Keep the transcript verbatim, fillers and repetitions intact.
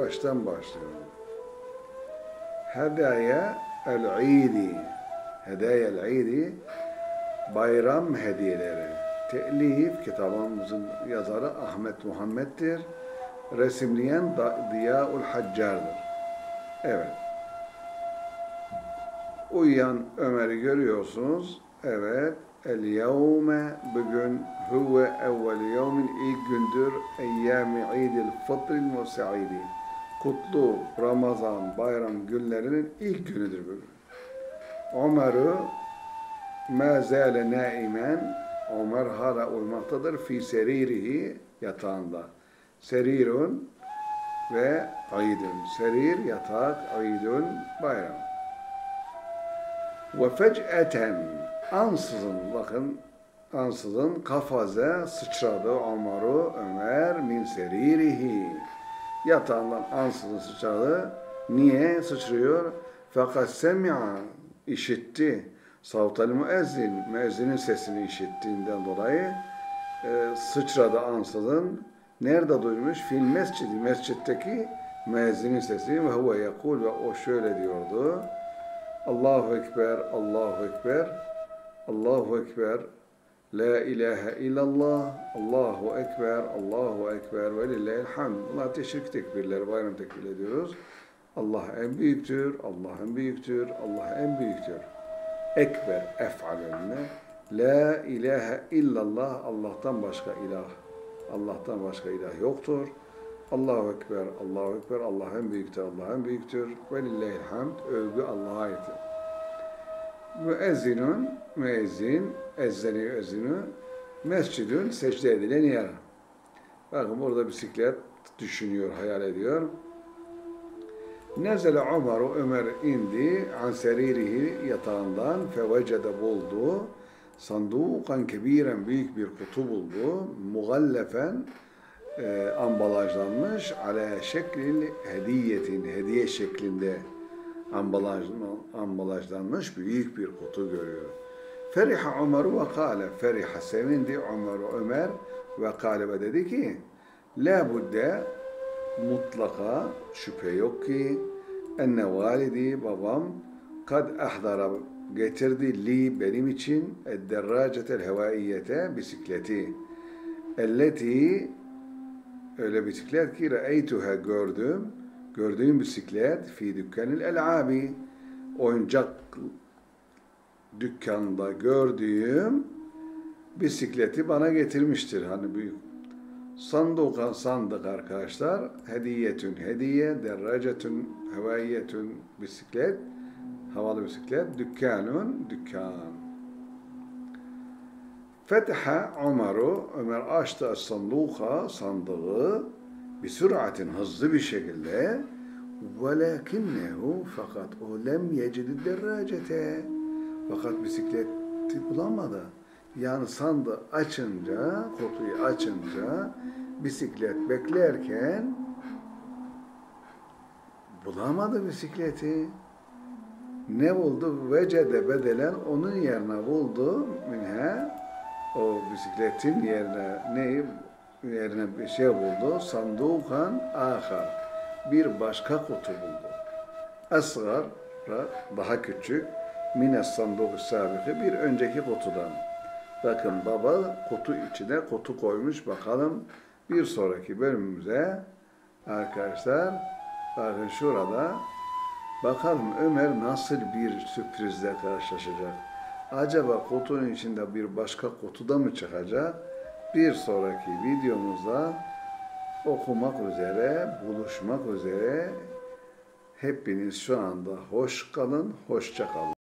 baştan başlıyorum. Hedaya el-idi. Hedaya el-idi. Bayram hediyeleri. Telif kitabımızın yazarı Ahmet Muhammed'dir. Resimleyen Diyaul Haccar'dır. Evet. Uyuyan Ömer'i görüyorsunuz. Evet. El-yevme bugün huve evvel yevmin ilk gündür eyyâmi idil fıtril musa'idi. Kutlu Ramazan bayram günlerinin ilk günüdür bugün. Ömer'ü mâ zâle nâimen, Ömer hala uyumaktadır fi seririhi, yatağında. Serirun ve aydın. Serir yatak, aydın bayram. Ve fec'eten, ansızın, bakın ansızın kafaze sıçradı Ömer'ü Ömer min seririhi. Yatağından ansızın sıçradı. Niye sıçrıyor? Fakat semi'a, işitti. Savtal müezzin, müezzinin sesini işittiğinden dolayı e, sıçradı ansızın. Nerede duymuş? Fil mescidi, mescitteki müezzinin sesini ve huve yakul, ve o şöyle diyordu. Allahu Ekber, Allahu Ekber, Allahu Ekber, La ilahe illallah, Allahu Ekber, Allahu Ekber ve lillahil hamd. Bunlar teşrik tekbirleri, bayram tekbir ediyoruz. Allah en büyüktür, Allah en büyüktür, Allah en büyüktür. Ekber, ef'alünne, La ilahe illallah, Allah'tan başka ilah, Allah'tan başka ilah yoktur. Allahu Ekber, Allahu Ekber, Allah en büyüktür, Allah en büyüktür. Ve lillahil hamd, övgü Allah'a aittir. Müezzinun, müezzin, ezzeni ezzinu, mescidün, secde edilen yer. Bakın burada bisiklet düşünüyor, hayal ediyor. Nezele Ömer'u, Ömer indi, an seririhi, yatağından, fevecede buldu, sandukan kebiren, büyük bir kutu buldu, mugallefen, e, ambalajlanmış, ala şeklil hediyetin, hediye şeklinde ambalaj, ambalajlanmış büyük bir kutu görüyor. Feriha Ömer ve kâle, feriha sevindi Ömer Ömer ve kâle ve dedi ki, la budde, mutlaka şüphe yok ki, enne validi, babam, kad ahdara, getirdi li, benim için, edderracetel hevaiyete, bisikleti, elleti, öyle bisiklet ki, re'eytuha, gördüm, gördüğüm bisiklet, fi dükkanil el'abi, oyuncak dükkanda gördüğüm bisikleti bana getirmiştir. Hani büyük sandukan, sandık arkadaşlar, hediyetün, hediye, derracetün, hevaiyetün, bisiklet, havalı bisiklet, dükkanun, dükkan. Fetha Ömer'u, Ömer açtı sanduka, sandığı, bir süratin, hızlı bir şekilde, velakinnehu, fakat o lem yecidi derracete, fakat bisikleti bulamadı. Yani sandığı açınca, kutuyu açınca, bisiklet beklerken bulamadı bisikleti. Ne buldu? Vecede bedelen, onun yerine buldu. Minha, o bisikletin yerine neyi? Yerine bir şey buldu. Sandukan ahar. Bir başka kutu buldu. Asgar, daha küçük. Mines sanduku sabiki, bir önceki kutudan. Bakın baba kutu içine kutu koymuş. Bakalım bir sonraki bölümümüze arkadaşlar, bakın şurada, bakalım Ömer nasıl bir sürprizle karşılaşacak. Acaba kutunun içinde bir başka kutuda mı çıkacak? Bir sonraki videomuzda okumak üzere, buluşmak üzere. Hepiniz şu anda hoş kalın, hoşça kalın.